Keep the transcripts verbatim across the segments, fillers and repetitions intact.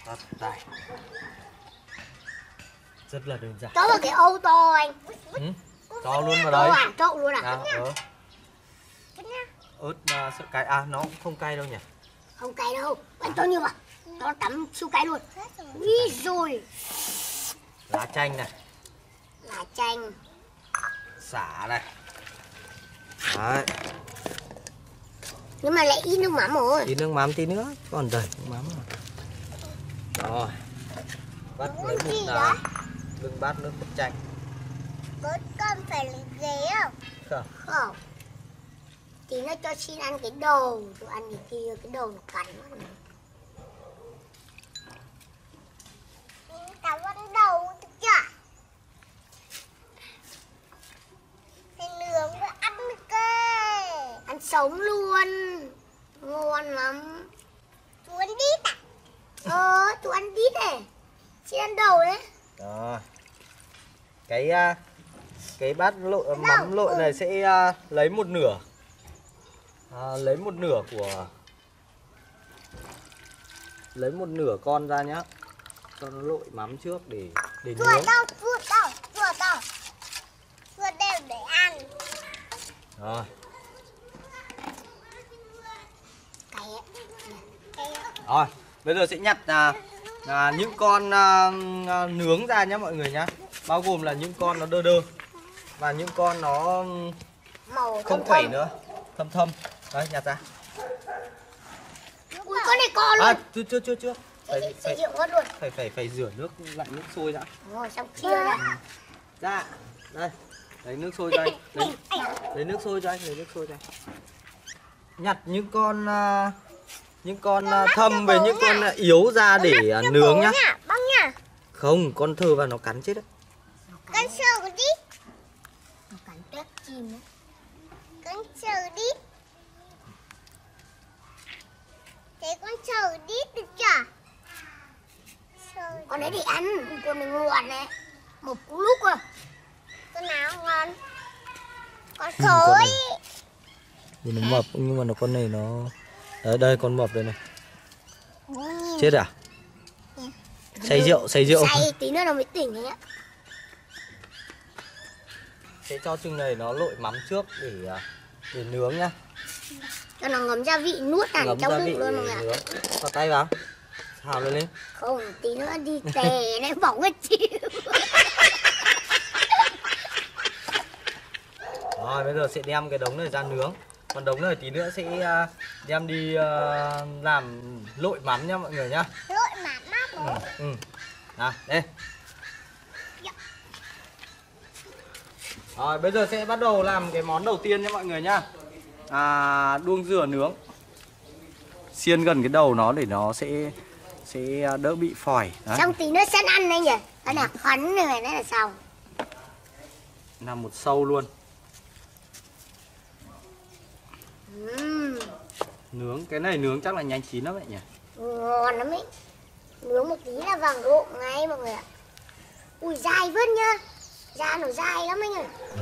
Đây. Rất là đơn giản. Cho vào cái ô to anh. Ừ? Cho luôn vào đây. Hẳn trộn luôn à? À, ờ. Ớt uh, sợ cay à, nó cũng không cay đâu nhỉ? Không cay đâu, anh cho nhiều vào. Nó tắm siêu cay luôn. Úi rồi. Lá chanh này. Lá chanh. Xả này. Đấy. Nhưng mà lại ít nước mắm rồi. Tí nước mắm tí nữa, còn đầy nước mắm rồi. Rồi. Bắt lấy một là đừng bát nước cốt chanh. Cốt con phải lấy ghế không? Không. Không. Tí nó cho xin ăn cái đầu, tôi ăn cái kia cái đầu nó cắn nó. Cảm ơn đầu được chưa? Thì nướng với ăn được cơ. Ăn sống luôn. Ngon lắm. Chú ăn đít à? Ờ, chú ăn đít này. Chị ăn đầu đấy. Rồi. Cái cái bát lội mắm lội này sẽ uh, lấy một nửa. À, lấy một nửa của lấy một nửa con ra nhá, cho nó lội mắm trước để để nướng. Chuột đâu, chuột đâu, chuột đâu, chuột đều để ăn. Rồi. Rồi, bây giờ sẽ nhặt à, à, những con à, à, nướng ra nhá mọi người nhá, bao gồm là những con nó đơ đơ và những con nó màu không khỏe nữa, thâm thâm. Đấy, nhặt ra. Ui, con này to luôn. À, chưa chưa chưa chưa. Phải phải rượu hết luôn. Phải phải phải rửa nước lạnh nước sôi đã. Rồi xong chia ra. Ra. Đây. Lấy nước sôi cho anh. Lấy, lấy nước sôi cho anh, lấy nước sôi cho anh. Nhặt những con uh, những con uh, thâm về những con uh, yếu ra để uh, nướng nhá. Băng nhá. Không, con thơ vào nó cắn chết đấy. Con sờ cái đi. Nó cắn tép chim đấy. Con sờ đi. Thế con sờ đi được chưa? Con đấy để ăn, con này ngon này. Một cú lúc à. Con nào ngon? Con khối. Nhìn nó mập nhưng mà nó con này nó đấy, đây con mập đây này. Chết à? Say rượu, say rượu. Say tí nữa nó mới tỉnh đấy ạ. Sẽ cho chừng này nó lội mắm trước để để nướng nhá. Cho nó ngấm gia vị nuốt hẳn trong bụng luôn mọi người ạ. Vào tay vào. Xào lên lên. Không, tí nữa đi tè này bỏng hết chịu. Rồi bây giờ sẽ đem cái đống này ra nướng. Còn đống này tí nữa sẽ đem đi làm lội mắm nhá mọi người nhá. Lội mắm mát rồi. Ừ, ừ. Nào, đây. Rồi bây giờ sẽ bắt đầu làm cái món đầu tiên nhé mọi người nhá. À, đuông dừa nướng. Xiên gần cái đầu nó để nó sẽ sẽ đỡ bị phỏi. Đấy. Xong tí nữa sẽ ăn đây nhỉ. Cái này khoắn này này là xong. Làm một sâu luôn. Uhm. Nướng, cái này nướng chắc là nhanh chín lắm vậy nhỉ. Ngon lắm ấy. Nướng một tí là vàng rộm ngay mọi người ạ. Ui dai vớt nhá. Da nó dai lắm anh ơi.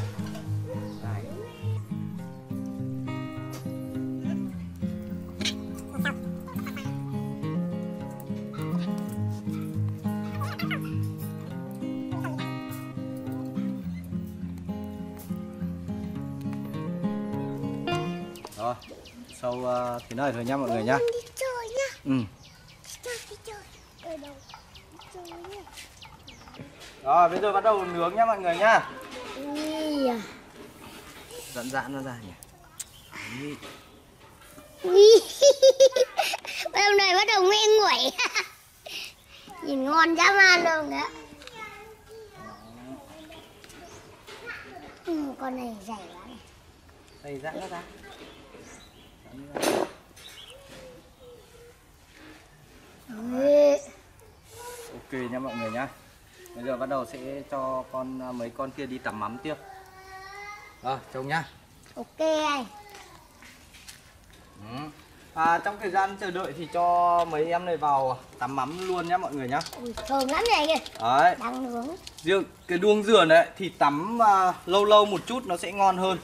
Rồi, sâu uh, thế này thôi nhá mọi người nhá. Đi chơi nhá. Ừ. Đi chơi, đi chơi. Ở đâu? Đi chơi nhá. Rồi, bây giờ bắt đầu nướng nhá mọi người nhá. Ui à. Giãn giãn nó ra nhỉ. Đấy. Ui. Bây giờ này bắt đầu nghe nguội. Nhìn ngon dã man luôn kìa. Ừ, con này dày quá này. Đây giãn nó ra. Ui. Ok nha mọi người nhá. Bây giờ bắt đầu sẽ cho con mấy con kia đi tắm mắm tiếp. Rồi, trông nhá. Ok anh. Ừ. À, trong thời gian chờ đợi thì cho mấy em này vào tắm mắm luôn nhá mọi người nhá. Ui, thơm lắm này kìa. Đấy. Đang nướng. Riêng cái đuông dừa này thì tắm uh, lâu lâu một chút nó sẽ ngon hơn.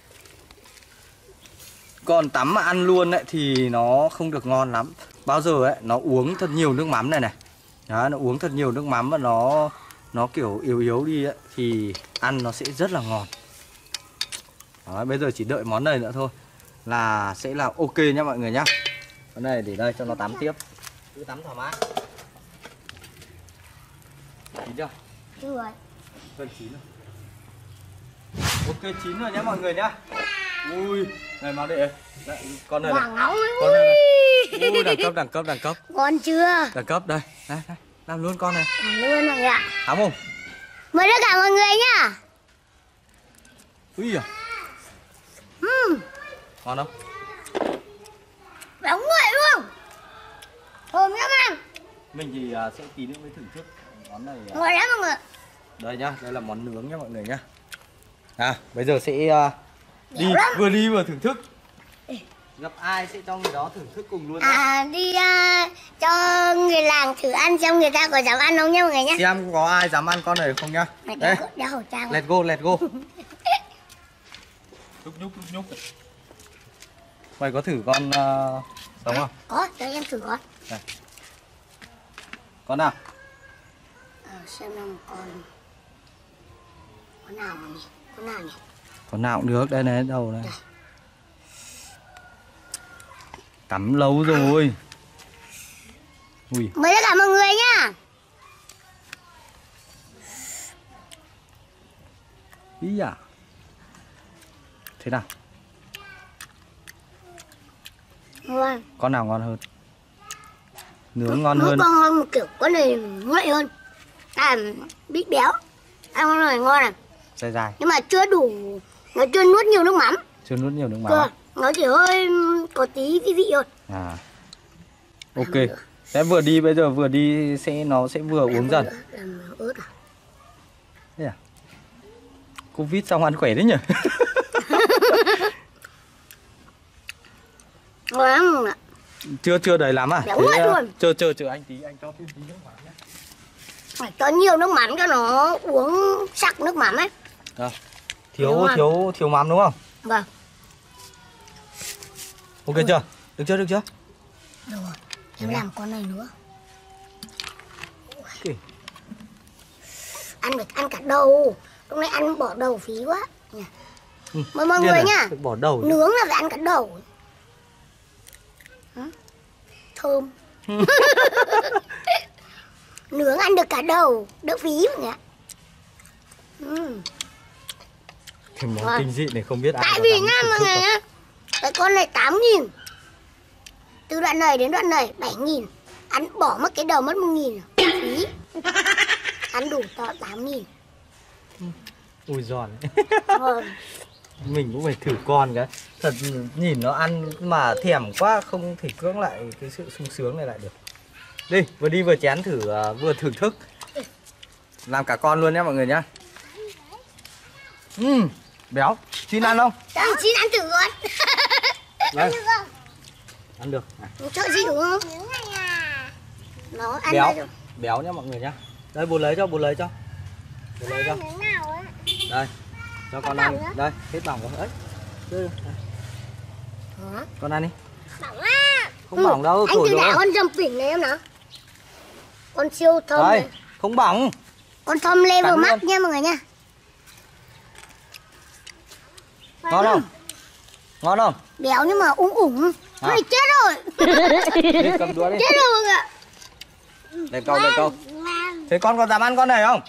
Còn tắm mà ăn luôn ấy thì nó không được ngon lắm. Bao giờ ấy nó uống thật nhiều nước mắm này này. Đó, nó uống thật nhiều nước mắm và nó nó kiểu yếu yếu đi ấy, thì ăn nó sẽ rất là ngon. Đó, bây giờ chỉ đợi món này nữa thôi là sẽ là ok nhá mọi người nhá. Cái này để đây cho nó tắm tiếp. Cứ tắm thoải mái. Chín chưa? Chưa rồi. Gần chín rồi. Ok chín rồi nhá mọi người nhá. Ui, này mau để. Đấy, con này này. Vàng óng ấy. Con này này. Ui, đẳng cấp đẳng cấp đẳng cấp. Ngon chưa? Đẳng cấp đây. Đây, đây. Làm luôn con này. Làm luôn mọi người ạ. Thắm không? Mời tất cả mọi người nhá. Ui à. Uhm. Ngon không? Béo nguội luôn. Thơm lắm anh. Mình thì uh, sẽ tí nữa mới thưởng thức món này. Uh... Ngon lắm mọi người. Đây nhá, đây là món nướng nhá mọi người nhá. À, bây giờ sẽ uh, đi lắm. vừa đi vừa thưởng thức. Gặp ai sẽ cho người đó thưởng thức cùng luôn nhá. À đi uh, cho người làng thử ăn xem người ta có dám ăn không nhá mọi người nhá. Xem có ai dám ăn con này không nhá. Đây. Đeo khẩu trang. Let's go, let's go. Nhúc nhúc nhúc nhúc. Mày có thử con uh, sống không? Có, cho em thử con. Đây. Con nào? Ờ, xem nào một con. Con nào mà nhỉ? Con nào nhỉ? Con nào cũng được, đây này, đầu này. Tắm lâu rồi. Ui. Mời tất cả mọi người nhá. Ý à. Thế nào? Ngon. Con nào ngon hơn? Nướng ngon Mỗi hơn. con ngon một kiểu, con này nguội hơn. À, bít béo. Ăn con này ngon này. Dài dài. Nhưng mà chưa đủ, nó chưa nuốt nhiều nước mắm. Chưa nuốt nhiều nước mắm. Chưa, nó chỉ hơi có tí vị vị thôi. À. Ok. Sẽ vừa đi bây giờ vừa đi sẽ nó sẽ vừa uống dần. Làm ớt à? Thế à? Covid xong ăn khỏe đấy nhỉ? Ngon lắm ạ. Chưa chưa đầy lắm à? Béo nguội luôn. Chờ chờ chờ anh tí, anh cho thêm tí nước mắm nhé. Phải cho nhiều nước mắm cho nó uống sặc nước mắm ấy. À, thiếu thiếu thiếu mắm đúng không? Vâng. Ok chưa? Được chưa? Được chưa? Được rồi. Em làm con này nữa. Okay. Ăn được ăn cả đầu. Lúc này ăn bỏ đầu phí quá. Ừ. Mời mọi Điên người à? nhá. Bỏ đầu. Nướng là phải ăn cả đầu. Hả? Thơm. Nướng ăn được cả đầu, đỡ phí mọi người ạ. Ừ. Cái món Vâng. kinh dị này không biết ai. Tại có vì dám nha thưởng mọi thức người không? nhá. Cái con này tám nghìn. Từ đoạn này đến đoạn này bảy nghìn. Ăn bỏ mất cái đầu mất một nghìn. Phí. Ăn đủ to tám nghìn. Ui giòn. Vâng. Mình cũng phải thử con cái. Thật nhìn nó ăn mà thèm quá, không thể cưỡng lại cái sự sung sướng này lại được. Đi, vừa đi vừa chén thử, uh, vừa thưởng thức. Làm cả con luôn nhé mọi người nhá. Uhm, béo. Chín ăn không? Cho anh Chín ăn thử con. Đây. Ăn được. À. Cho chị đúng không? Nó ăn Béo. đây rồi. Béo nhá mọi người nhá. Đây bố lấy cho, bố lấy cho. Bố lấy cho. Đây. Cho con ăn. Đây, hết bỏng rồi. Ấy. Đây. Hả? Con ăn đi. Bỏng á. Không bỏng đâu, Anh thổi thử đảo rồi. con dầm phỉnh này em nào. Con siêu thơm Đây, này. không bỏng. Con thơm lê vừa Cắn mắt luôn. nha mọi người nha. Ngon không? Ngon không? Béo nhưng mà ủng ủng. Con À. này chết rồi. Đi cầm đũa đi. Chết rồi mọi người ạ. Để câu, để câu. Thế con có dám ăn con này không?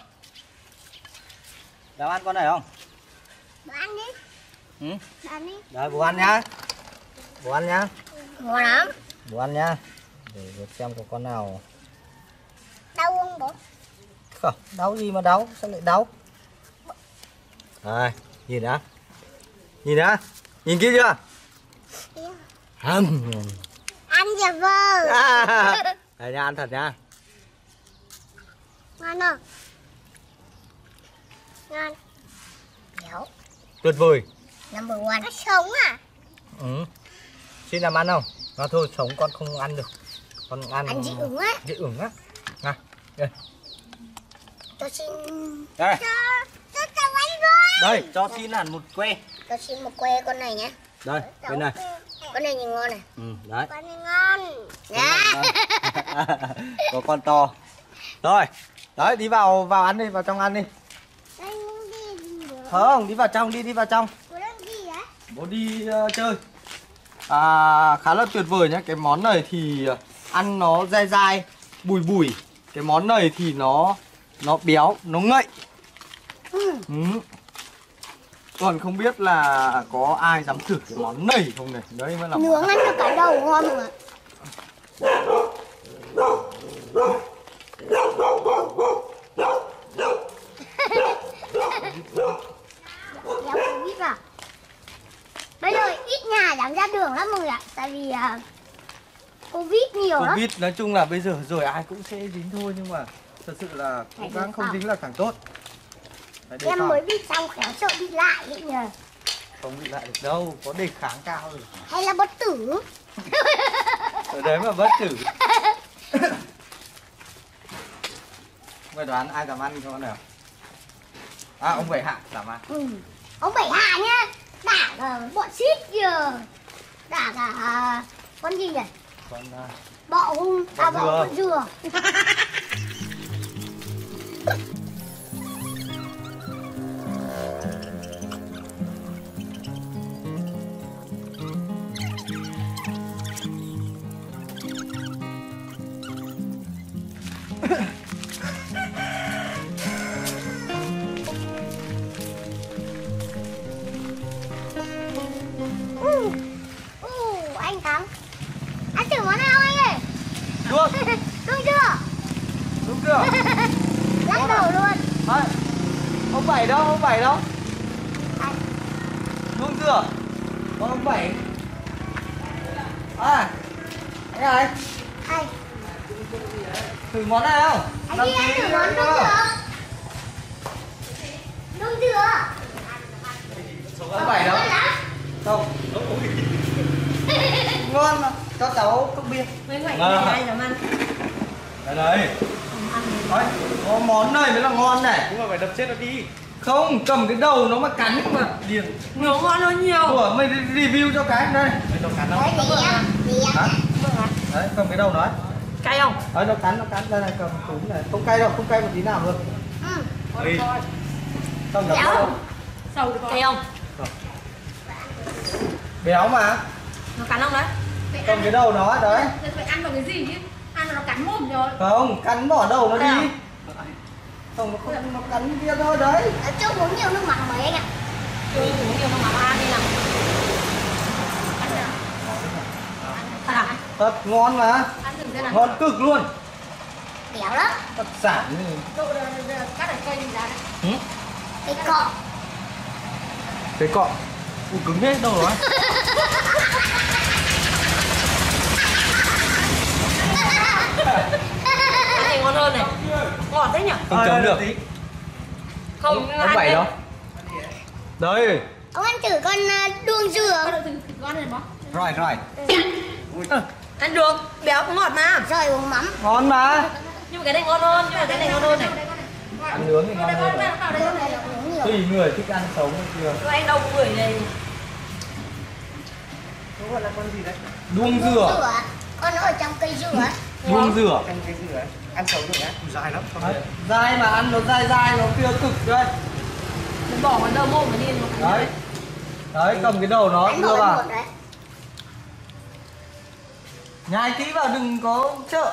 Dám ăn con này không? Bố ăn đi. Ừ? Bố ăn đi. Đấy, bố ăn nhá. Bố ăn nhá. Ngon lắm. Bố ăn nhá. Để để xem có con nào. Đau không bố? Không, đau gì mà đau, sao lại đau? Đây, nhìn đã. Nhìn đã. Nhìn kia chưa? Hầm. Ăn dạ vâng. À, đây nha, ăn thật nha. Ngon không? Ngon. Béo. Tuyệt vời. Number one. Nó sống à? Ừ. Xin làm ăn không? Nó thôi, sống con không ăn được. Con ăn Ăn dị ứng á. dị ứng á. Này, đây. Cho xin... Đây. Cho... Cho cho bánh rồi. Đây, cho xin hẳn một que. Cho xin một que con này nhé. Đây, bên này. Con này nhìn ngon này. Ừ, đấy. Con này ngon. Dạ. Có con to. Rồi, đấy đi vào vào ăn đi, vào trong ăn đi. Anh muốn đi gì nữa? Không, đi vào trong đi, đi vào trong. Bố đang đi á? Bố đi uh, chơi. À, khá là tuyệt vời nhá. Cái món này thì ăn nó dai dai, bùi bùi. Cái món này thì nó nó béo, nó ngậy. Ừ. Ừ. Còn không biết là có ai dám thử cái món này không này. Đấy mới là món Nướng ăn cho cả đầu ngon mà. Kéo Covid vào. Bây giờ ít nhà dám ra đường lắm mọi người ạ. Tại vì uh, Covid nhiều lắm. Covid nói chung là bây giờ rồi ai cũng sẽ dính thôi, nhưng mà thật sự là cố Phải gắng đề không phòng. dính là càng tốt. Phải đề Em phòng. mới bị xong khéo sợ bị lại ấy nhờ. Không bị lại được đâu, có đề kháng cao rồi. Hay là bất tử. Ở đấy mà bất tử. Mày đoán ai dám ăn cho con nào? À, ông Bảy Hạ dám ăn. Ừ. Ông Bảy Hạ nhá. Đả cả bọn ship kìa. Đả cả à, con gì nhỉ? Con uh, Bọ hung. À Con bọ dừa. con dừa. Ừ. Ừ, anh thắng. Ăn thử món nào anh ơi? được, Đúng chưa? đúng chưa? Lắc đầu luôn. Đấy. Ông Bảy đâu, ông Bảy đâu? Anh. Đúng chưa? Còn ông Bảy. À, anh ơi, Anh. thử món này không? Anh đi ăn thử món đúng chưa? Đúng chưa? Ông Bảy đâu? Ngon lắm. Không. Ngon mà, cho cháu cốc bia. Mấy vậy Vâng. này ai dám ăn? Đây đây. Đấy, có món này mới là ngon này. Nhưng mà phải đập chết nó đi. Không, cầm cái đầu nó mà cắn mà điền. Nhiều ngon hơn nhiều. Ủa, mày review cho cái đây. Mày đâu cắn đâu. Đấy, tí em, tí em. Hả? Đấy, cầm cái đầu nó ấy. Cay không? Đấy, nó cắn, nó cắn. Đây này, cầm túm này. Không cay đâu, không cay một tí nào luôn. Ừ. Đi. Không đập Béo. đâu. Sầu được cay không? Béo mà. Nó cắn không đấy? Cầm cái đầu nó ấy, đấy. Phải ăn vào cái gì chứ? Ăn là nó cắn mồm rồi. Không, cắn bỏ đầu nó Thế à? đi. Không, nó không, nó cắn kia thôi đấy. Ở chỗ uống nhiều nước mắm mấy anh ạ. Tôi uống nhiều không mà ăn đi nào. Ăn nào. Thật à? Thật ngon mà. Ăn thử xem nào. Ngon cực luôn. Béo lắm. Đặc sản này. Chỗ đây, đây, đây, cắt ở cây đi ra đấy. Ừ? Cái cọ. Cái cọ. Ui, cứng thế, đâu rồi? Cái này ngon hơn này. Ngọt đấy nhỉ? Không chấm được. Không, Ông ăn Bảy đấy. đâu? Đây. Ông ăn thử con uh, đuông dừa. Ăn được thử ngon này bó. Rồi, rồi. Ăn được, béo cũng ngọt mà. Rồi uống mắm. Ngon mà. Nhưng mà cái này ngon hơn, nhưng mà cái này ngon hơn này. Ăn nướng thì ngon hơn. rồi. Vào đây, vào đây. Uống nhiều. Tùy người thích ăn sống hay chưa. Rồi anh đâu có người này. Nó gọi là con gì đấy? Đuông dừa. Dừa. Con nó ở trong cây dừa. Đuông dừa. Ăn cái gì đấy? Ăn sống được nhá. Dài lắm. Không Đấy, được. dai mà ăn nó dai dai, nó kia cực đây. Mình bỏ vào đầu mồm mà đi. nó- Đấy. Đấy, cầm cái đầu nó Anh đưa bỏ vào. một đấy. Nhai kỹ vào đừng có chợ.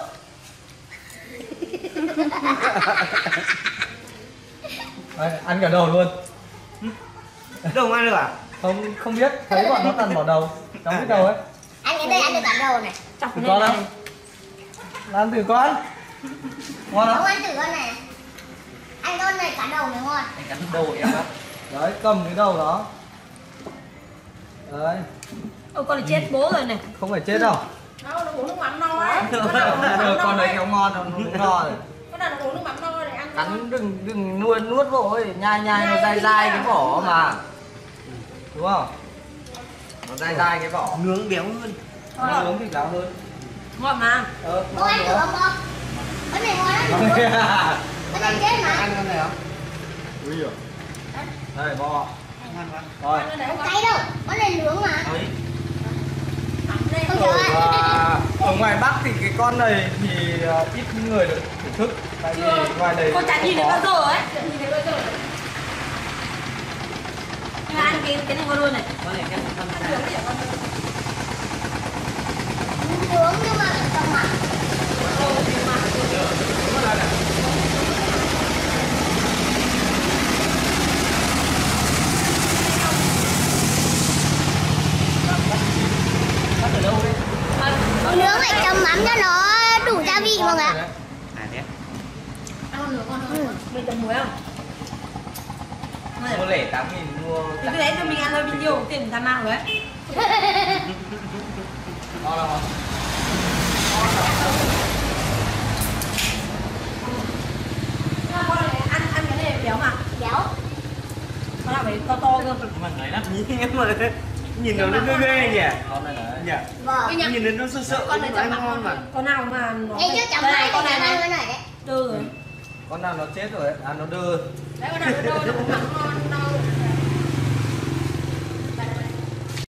Đấy, ăn cả đầu luôn. Đâu ăn được à? Không không biết, thấy bọn nó toàn bỏ đầu. Cháu biết đầu ấy. Anh đến đây ăn được cả đầu này. Chọc Thử lên con này. không? Ăn thử con. Ngon Ông không? ăn thử con này. Anh con này cả đầu mới ngon. Anh cắn được đâu em á? Đấy, cầm cái đầu đó. Đấy, Ôi con này chết bố rồi này. không phải chết đâu. Đâu, nó uống nước mắm no ấy. Con nào uống nước mắm Con no đấy ấy. kéo ngon, nó nó no rồi. Con nào nó uống nước mắm no để ăn. Cắn đừng đừng nuốt nuốt vội, nhai nhai nó dai dai cái vỏ mà. Đúng không? Nó dai dai cái vỏ. Nướng béo hơn. Nó nướng thì béo hơn. Ngon mà. Ờ, Cô ăn thử không con? Con này ngon lắm. Con này chết mà. Ăn con này không? Ui giời. Đây bò. Ăn quá. Rồi. Ăn cái đấy Không con. cay đâu. Con này nướng mà. Đấy. Không ở, chịu ạ. à, ở ngoài Bắc thì cái con này thì à, ít người được thưởng thức, tại vì ngoài đây Con chả không nhìn có. thấy bao giờ ấy, chả nhìn thấy bao giờ. Nhưng mà ăn cái cái này ngon hơn này. Con này em không Ăn nướng thì ngon hơn. Nướng nhưng mà phải cầm mặt. Ồ, nhưng mà bắt ở đâu đấy? Nướng phải chấm mắm cho nó đủ gia vị mọi người ạ. À thế. ăn con nướng ngon hơn. Mình chấm muối không? Mua lẻ tám nghìn mua. Thì cái đấy cho mình ăn thôi, mình nhiều tiền ra mang rồi ấy. Ngon không? Nhưng mà con này ăn ăn cái này béo mà. Béo. Con nào phải to to cơ. Mà nói lắm nhưng mà nhìn nó ghê ghê nhỉ. Con này đấy. Nhỉ. Vâng. Nhỉ? Nhìn nó sợ sợ Con này nhưng mà chấm ăn mắm ngon mà. con nào mà nó Ê, chứ chấm đây hai này, con con này này này này đấy. đơ rồi. Con nào nó chết rồi, à nó đưa. Đấy con nào nó đơ nó cũng mắm ngon đâu.